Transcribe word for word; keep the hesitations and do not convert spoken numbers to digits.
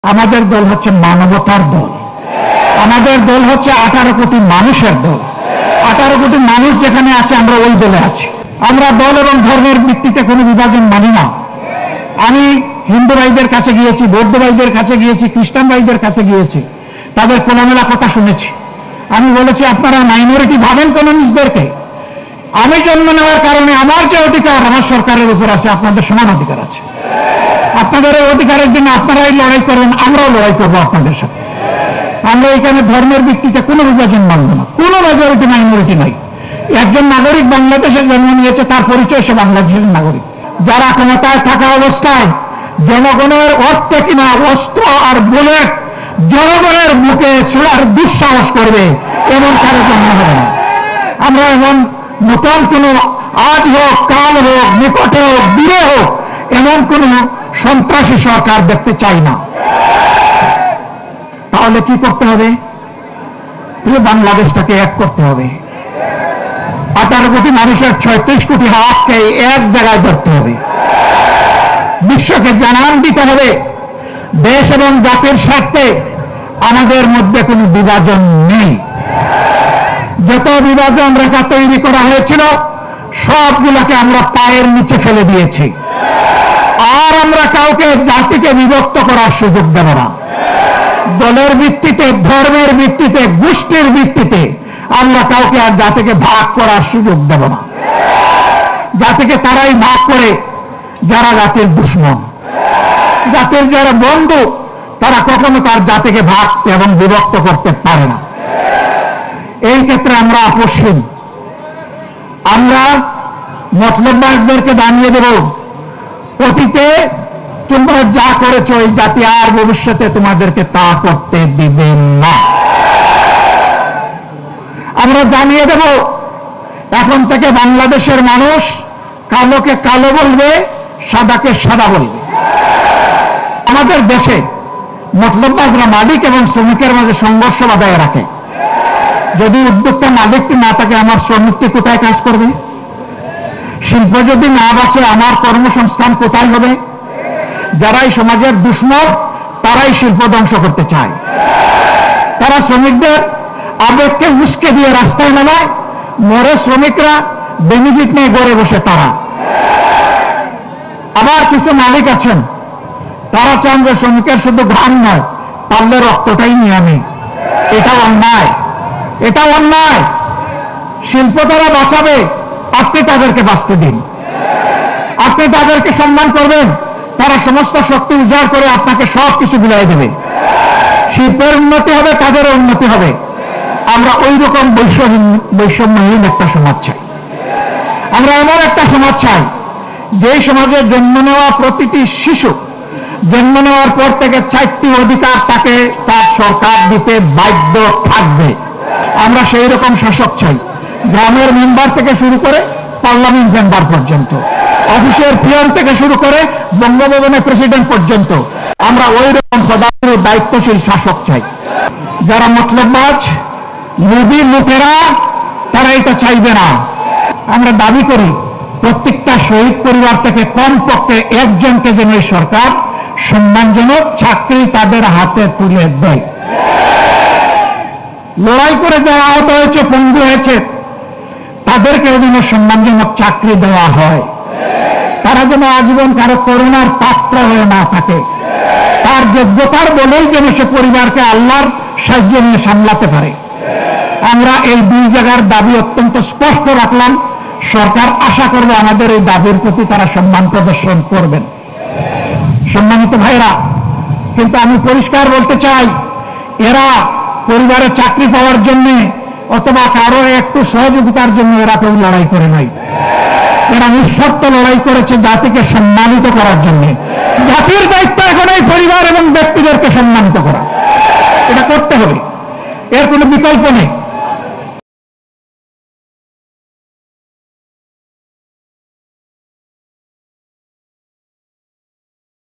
আমাদের দল হচ্ছে মানবতার দল। আমাদের দল হচ্ছে আঠারো কোটি মানুষের দল। আঠারো কোটি মানুষ যেখানে আছে আমরা ওই দলে আছি। আমরা দল এবং ধর্মের ভিত্তিতে কোনো বিভাজন মানি না। আমি হিন্দু ভাইদের কাছে গিয়েছি, বৌদ্ধ ভাইদের কাছে গিয়েছি, খ্রিস্টান ভাইদের কাছে গিয়েছি, তাদের খোলামেলা কথা শুনেছি। আমি বলেছি আপনারা মাইনরিটি ভাবেন কোন নিজদেরকে? আমি জন্ম নেওয়ার কারণে আমার যে অধিকার আমার সরকারের উপর আছে, আপনাদের সমান অধিকার আছে। আপনাদের এই অধিকারের জন্য আপনারাই লড়াই করবেন, আমরাও লড়াই করবো আপনাদের সাথে। আমরা এখানে ধর্মের ভিত্তিতে কোনো বিভাজন মানব না, কোনো মেজরিটি মাইনরিটি নাই। একজন নাগরিক বাংলাদেশে জন্ম নিয়েছে, তার পরিচয় সে বাংলাদেশের নাগরিক। যারা ক্ষমতায় থাকা অবস্থায় জনগণের অর্থে কিনা অস্ত্র আর বুলেট জনগণের মুখে ছোড়ার দুঃসাহস করবে, এমন কারো জন্ম হবে না। আমরা এমন নতুন কোন আজ হোক কাল হোক নিকটে হোক দূরে হোক এমন কোন সন্ত্রাসী সরকার দেখতে চাই না। তাহলে কি করতে হবে? পুরো বাংলাদেশটাকে এক করতে হবে। আঠারো কোটি মানুষের ছয়ত্রিশ কোটি হাতকে এক জায়গায় ধরতে হবে। বিশ্বকে জানান দিতে হবে দেশ এবং জাতির স্বার্থে আমাদের মধ্যে কোনো বিভাজন নেই। যত বিভাজন রেখা তৈরি করা হয়েছিল সবগুলোকে আমরা পায়ের নিচে ফেলে দিয়েছি। আর আমরা কাউকে জাতিকে বিভক্ত করার সুযোগ দেব না। দলের ভিত্তিতে, ধর্মের ভিত্তিতে, গোষ্ঠীর ভিত্তিতে আমরা কাউকে আর জাতিকে ভাগ করার সুযোগ দেব না। জাতিকে তারাই ভাগ করে যারা জাতির দুশ্মন। জাতির যারা বন্ধু তারা কখনো তার জাতিকে ভাগ এবং বিভক্ত করতে পারে না। এই ক্ষেত্রে আমরা আপোষহীন। আমরা মতলববাজদেরকে জানিয়ে দেব, অতীতে তোমরা যা করেছো এই জাতি আর ভবিষ্যতে তোমাদেরকে তা করতে দিবেন না। আমরা জানিয়ে দেব এখন থেকে বাংলাদেশের মানুষ কালোকে কালো বলবে, সাদাকে সাদা বলবে। আমাদের দেশে মতলববাজরা মালিক এবং শ্রমিকের মাঝে সংঘর্ষ বাধায় রাখে। যদি উদ্যোক্তা মালিকটি না থাকে আমার শ্রমিকটি কোথায় কাজ করবে? শিল্প যদি না বাঁচে আমার কর্মসংস্থান কোথায় হবে? যারাই সমাজের দুশ্মন তারাই শিল্প ধ্বংস করতে চায়। তারা শ্রমিকদের আবেগকে উস্কে দিয়ে রাস্তায় নামায়, মরে শ্রমিকরা বেনিফিট নিয়ে গড়ে বসে তারা। আবার কিছু মালিক আছেন তারা চান যে শ্রমিকের শুধু ঘাম নয়, পারলে রক্তটাই নিয়ে আমি। এটা অন্যায়, এটা অন্যায়। শিল্প তারা বাঁচাবে, আপনি তাদেরকে বাঁচতে দিন। আপনি তাদেরকে সম্মান করবেন, তারা সমস্ত শক্তি উজাড় করে আপনাকে সব কিছু বিলাই দেবে। শিল্পের উন্নতি হবে, তাদের উন্নতি হবে। আমরা ওই রকম বৈষম্য বৈষম্যহীন একটা সমাজ চাই। আমরা এমন একটা সমাজ চাই যে সমাজে জন্ম নেওয়া প্রতিটি শিশু জন্ম নেওয়ার পর থেকে চারটি অধিকার তাকে তার সরকার দিতে বাধ্য থাকবে। আমরা সেই রকম শাসক চাই, গ্রামের মেম্বার থেকে শুরু করে পার্লামেন্ট মেম্বার পর্যন্ত, অফিসের পিয়ন থেকে শুরু করে বঙ্গভবনের প্রেসিডেন্ট পর্যন্ত। আমরা ওই রকম সদাচারী দায়িত্বশীল শাসক চাই। যারা মতলববাজ লোভী লোকেরা তারা এটা চাইবে না। আমরা দাবি করি প্রত্যেকটা শহীদ পরিবার থেকে কমপক্ষে একজনকে যেন এই সরকার সম্মানজনক চাকরি তাদের হাতে তুলে দেয়। লড়াই করে যারা আহত হয়েছে, পঙ্গু হয়েছে, তাদেরকেও যেন সম্মানজনক চাকরি দেওয়া হয়। তারা যেন আজীবন কারো করুণার পাত্র হয়ে না থাকে। তার যোগ্যতার বলেই যেন সে পরিবারকে আল্লাহর সাহায্য নিয়ে সামলাতে পারে। আমরা এই দুই জায়গার দাবি অত্যন্ত স্পষ্ট রাখলাম। সরকার আশা করবে আমাদের এই দাবির প্রতি তারা সম্মান প্রদর্শন করবেন। সম্মানিত ভাইরা, কিন্তু আমি পরিষ্কার বলতে চাই, এরা পরিবারে চাকরি পাওয়ার জন্য অথবা কারো একটু সহযোগিতার জন্য এরা কেউ লড়াই করে নাই। এরা নিঃস্বার্থ লড়াই করেছে জাতিকে সম্মানিত করার জন্য। জাতির দায়িত্ব এখন এই পরিবার এবং ব্যক্তিদেরকে সম্মানিত করা, এটা করতে হবে, এর কোনো বিকল্প নেই।